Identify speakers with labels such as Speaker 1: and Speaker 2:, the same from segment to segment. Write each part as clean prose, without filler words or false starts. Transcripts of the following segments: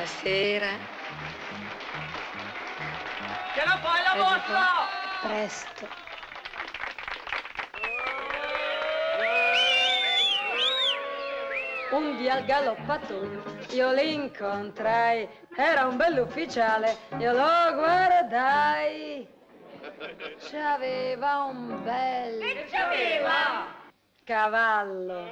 Speaker 1: Buonasera.
Speaker 2: Ce la fai la vostra?
Speaker 1: Presto. Un dia al galoppatoio io l'incontrai, era un bell'ufficiale, io lo guardai. C'aveva un bel...
Speaker 2: Che c'aveva?
Speaker 1: Cavallo.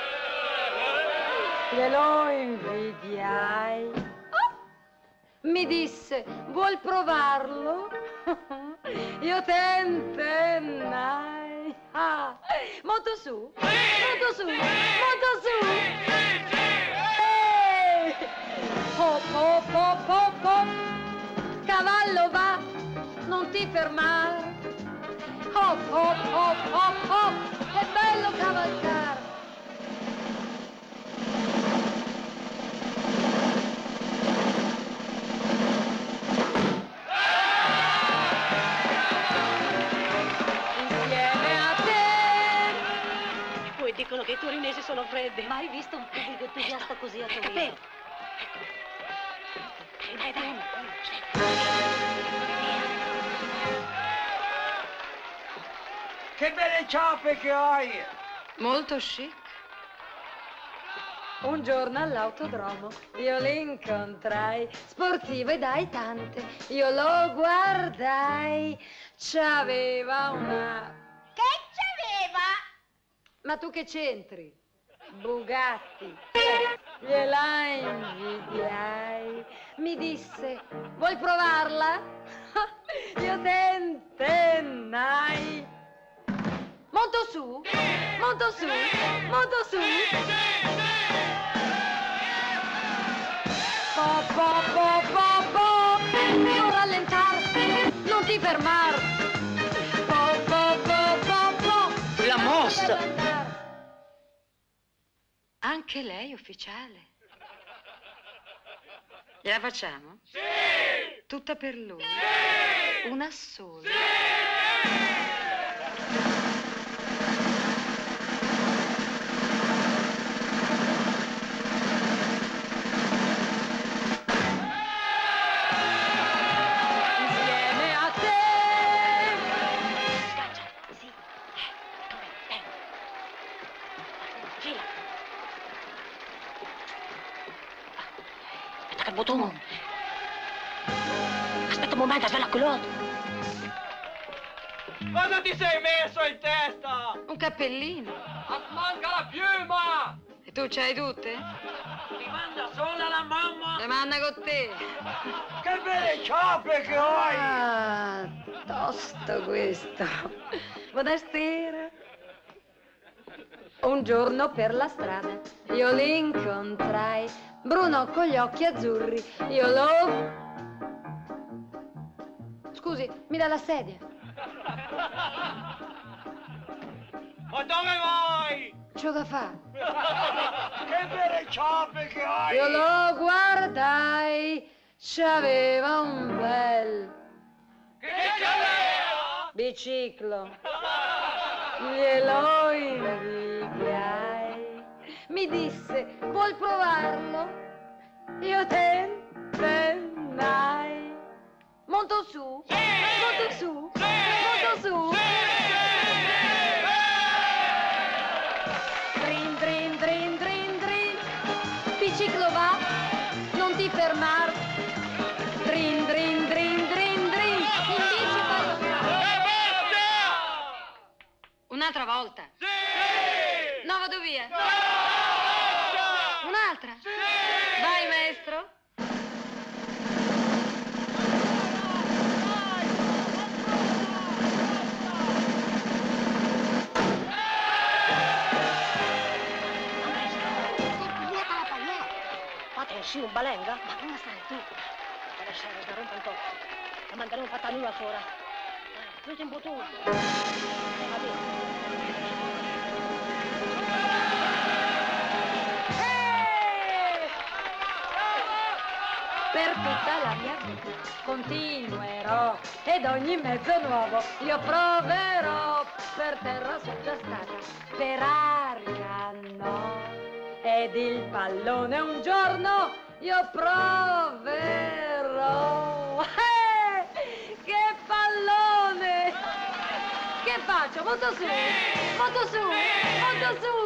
Speaker 1: Glielo invidiai. Mi disse, vuol provarlo? Io tentennai. Ah, monto su, monto su, monto su. Hop, hop, hop, hop, hop. Cavallo va, non ti fermare. Hop, hop, hop, hop, hop. È bello cavalcare.
Speaker 3: Dicono che i torinesi sono freddi.
Speaker 4: Mai visto un pubblico entusiasta così a Torino?
Speaker 3: Dai, dai.
Speaker 2: Che belle ciappe che hai!
Speaker 1: Molto chic. Un giorno all'autodromo io l'incontrai, sportivo e dai tante, io lo guardai, c'aveva una...
Speaker 5: Che c'aveva?
Speaker 1: Ma tu che c'entri? Bugatti. Gliela invidiai. Mi disse, vuoi provarla? Io tentennai. Monto su, monto su, monto su. Po, po, po, po, po. Non rallentare, non ti fermare. Po, po, po, po, po.
Speaker 3: La mossa!
Speaker 1: Anche lei, ufficiale? Gliela facciamo?
Speaker 2: Sì!
Speaker 1: Tutta per lui? Sì! Una sola?
Speaker 2: Sì!
Speaker 1: Insieme a te!
Speaker 3: Sì. Gira. Aspetta il bottone. Aspetta un momento, aspetta la culotte.
Speaker 2: Cosa ti sei messo in testa?
Speaker 1: Un cappellino.
Speaker 2: Manca la piuma!
Speaker 1: E tu ce l'hai tutte?
Speaker 2: Ti manda sola la mamma!
Speaker 1: Le manda con te.
Speaker 2: Che belle ciappe che hai!
Speaker 1: Ah, tosto questo. Buonasera. Un giorno per la strada io l'incontrai, Bruno con gli occhi azzurri, io lo... Scusi, mi dà la sedia?
Speaker 2: Ma dove vai?
Speaker 1: C'ho da fare.
Speaker 2: Che belle ciappe che hai!
Speaker 1: Io lo guardai, c'aveva un bel
Speaker 2: Che c'aveva?
Speaker 1: biciclo. Glielo invidiai. Mi disse, vuoi provarlo? Io tentennai. Monto su,
Speaker 2: Sì!
Speaker 1: monto su,
Speaker 2: Sì!
Speaker 1: monto su.
Speaker 2: Sì!
Speaker 1: Drin, drin, drin, drin, drin. Biciclo va, non ti fermar. Drin, drin, drin, drin, drin. In bici vai lo Un'altra volta.
Speaker 2: Sì!
Speaker 1: No, vado via.
Speaker 2: No!
Speaker 1: Un'altra?
Speaker 2: Sì!
Speaker 1: Vai, maestro.
Speaker 3: Sì, un balenga? Ma come stai tu? La lasciare, da rompa un po'. La manderemo fatta nulla fuori. Prendi un po' tu. Va bene.
Speaker 1: Per tutta la mia vita continuerò ed ogni mezzo nuovo io proverò. Per terra sono già stata, per aria no. Ed il pallone un giorno io proverò. Che pallone! Che faccio? Monto su, monto su, monto su.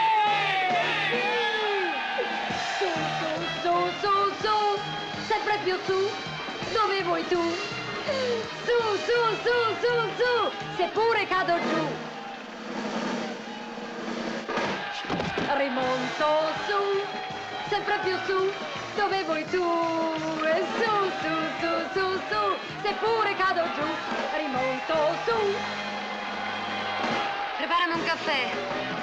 Speaker 1: Sì. Su, su, su, su, sempre più su, dove vuoi tu? Su, su, su, su, su, seppure cado giù. Rimonto su, sempre più su, dove vuoi tu? E su, su, su, su, su, seppure cado giù, rimonto su.
Speaker 4: Preparami un caffè.